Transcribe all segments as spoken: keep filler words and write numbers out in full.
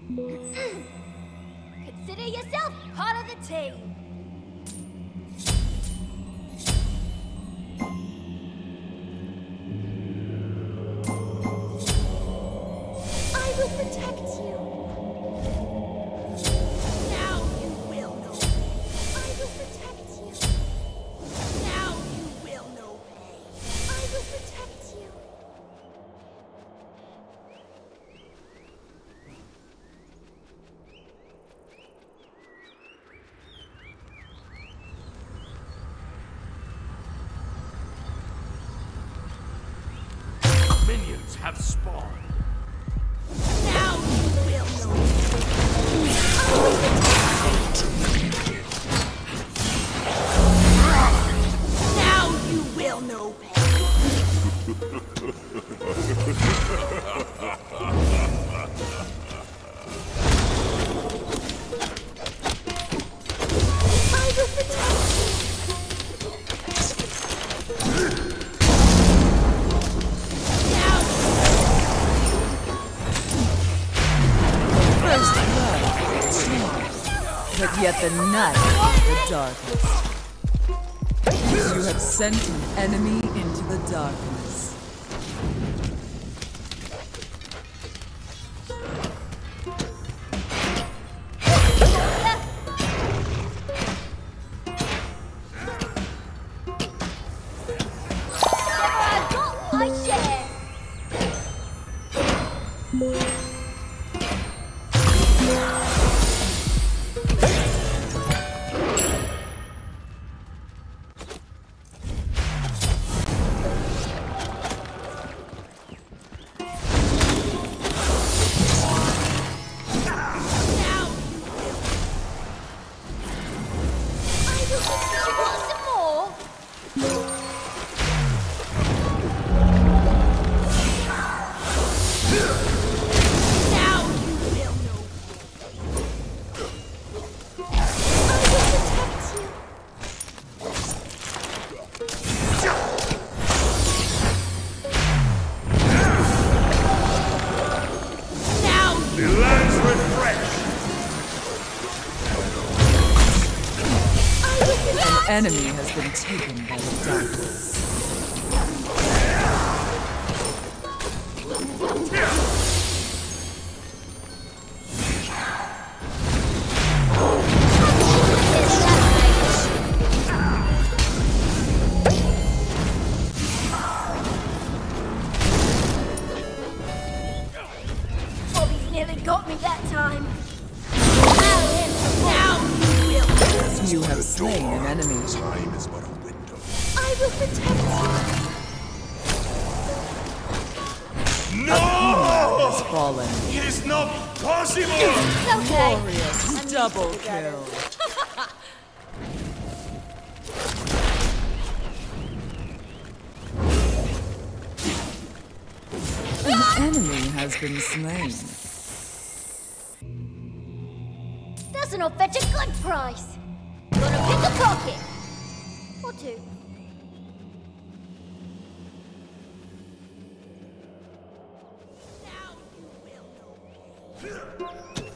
Consider yourself part of the team. I will protect you. Now you will know. I will protect you. Now you will know pain. I will protect you. Minions have spawned. Now you will know. Now you will know pain. I will protect you. But yet the night is the darkest. You have sent an enemy into the darkness. I've got my share. The land's refreshed. An enemy has been taken by the darkness. Bobby's nearly got me that time. Now you will. You have slain an enemy. Time is but a window. I will protect No! Has fallen. It is not possible! you. Okay. Glorious double kill. An enemy has been slain. Doesn't all fetch a good price. Gonna pick a pocket. Or two. Now you will know.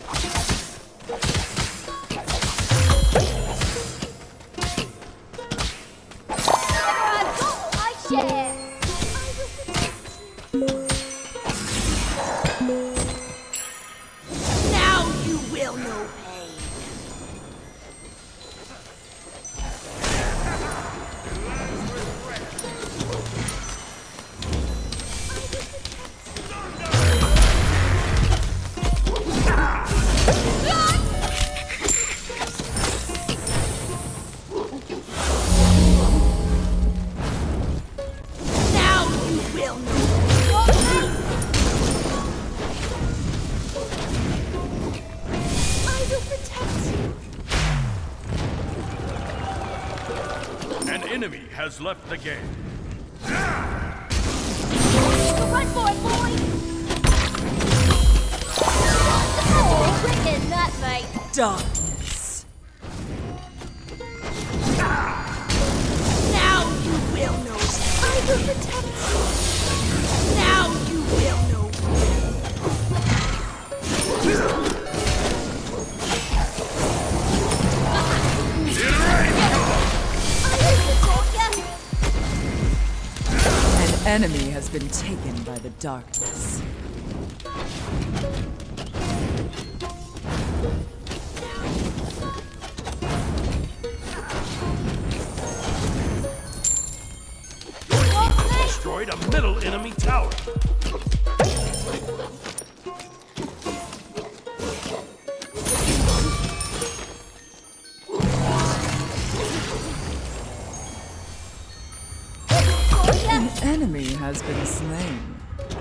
I've got my share. I will protect you. Now you will know pain. Now you will know. I will protect you. An enemy has left the game. Run for it, boy! Oh, quick as that, mate. Darkness. Now you will know. I will protect you. Now you will know. enemy has been taken by the darkness. Destroyed a middle enemy tower. An enemy has been slain.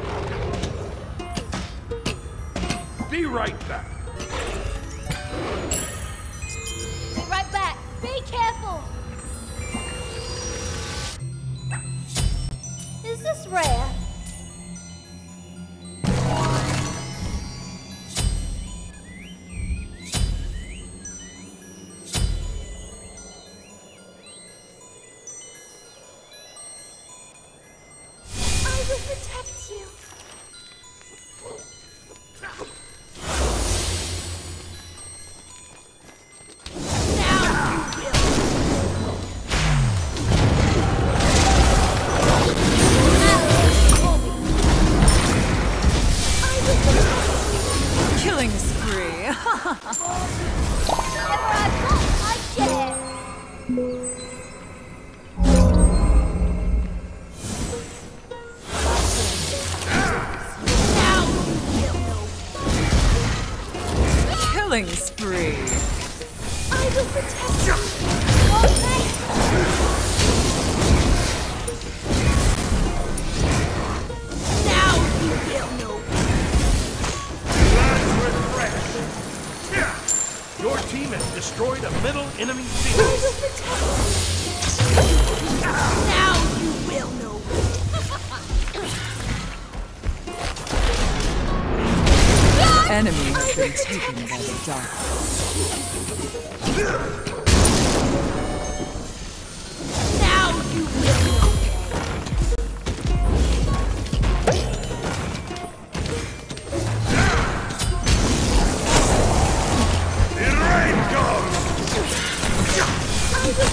Be right back. Be right back. Be careful. Is this rare? I will protect you. Now you will. I will protect you. Killing spree. Whatever I want, I get. Now you will know. Killing spree. I will protect you. Okay. Now you will know. Lads refreshed. Yeah. Your team has destroyed a middle enemy I field. will protect you. Now you will know. Enemy has been taken by the darkness. Now you will know. In rain goes. I will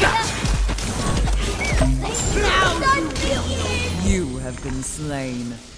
protect you. Now you will know. You have been slain.